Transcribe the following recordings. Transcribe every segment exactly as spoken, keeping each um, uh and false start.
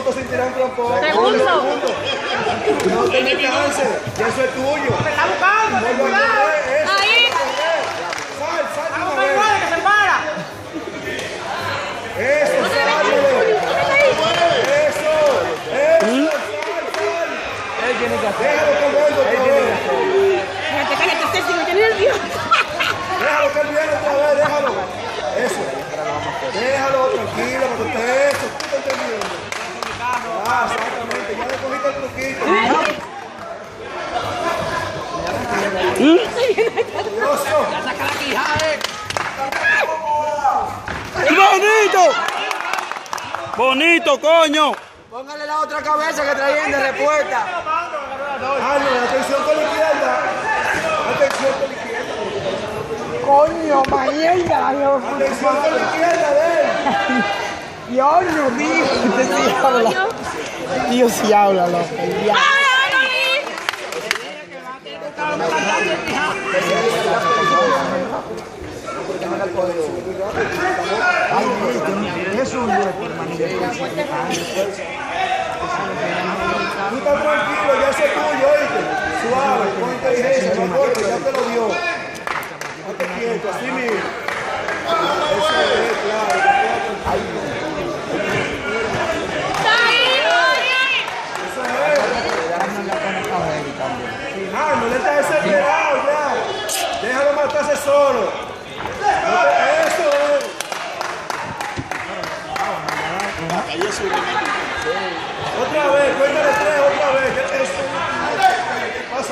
puntos sin tirar un trompo. Segundo. No te descanses, que eso es tuyo. Te está buscando, ten cuidado. Ahí. Sal, sal de Vamos una a vez. ver que se para. Eso, sálvele. Eso, eso, sal, sal. Él tiene que hacer. Déjalo que vuelva otra vez. Fíjate, cállate, Ceci, qué nervioso. Déjalo que viene otra vez, déjalo. Eso. Déjalo, tranquilo, porque usted eso. ¿Tú estás entendiendo? Ah, exactamente, ya le cogiste el truquito. Curioso. Saca la quijada, eh. ¡Bonito! ¡Bonito, coño! Póngale la otra cabeza que traían de respuesta. Arnold, atención con la izquierda. Atención con la izquierda. Coño, mierda, Dios. Atención con la izquierda de él. Dios no dijo. Usted sí habla. Dios sí habla, loco. Ya. Es un hueco, hermano. Tú estás tranquilo, ya eso es tuyo, oíste. Suave, con inteligencia, no golpe, ya te lo dio. Date quieto, así mismo. Eso es, claro. Eso es. Ah, no le estás desesperado ya. Déjalo matarse solo. Eso es. Otra vez, cuéntale tres, otra vez. Eso. Pasa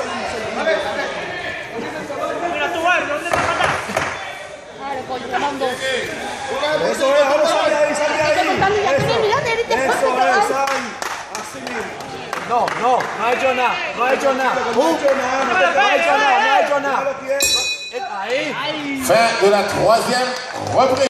Mira tu barrio, ¿dónde te matas? Claro, coño, te mando. Eso es, ahora sale ahí, sale ahí. Eso, eso es, sal. Así mismo. No, no, no ha hecho nada. No ha hecho nada. No ha hecho nada, no te No ha hecho nada, no ha hecho nada. Déjalo quieto. Ahí. Fin de la troisième reprise.